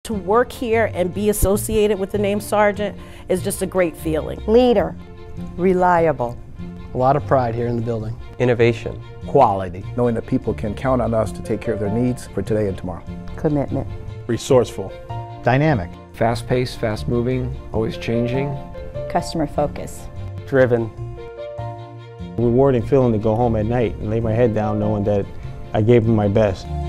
To work here and be associated with the name Sargent is just a great feeling. Leader. Reliable. A lot of pride here in the building. Innovation. Quality. Knowing that people can count on us to take care of their needs for today and tomorrow. Commitment. Resourceful. Dynamic. Fast-paced, fast-moving, always changing. Customer focus. Driven. Rewarding feeling to go home at night and lay my head down knowing that I gave them my best.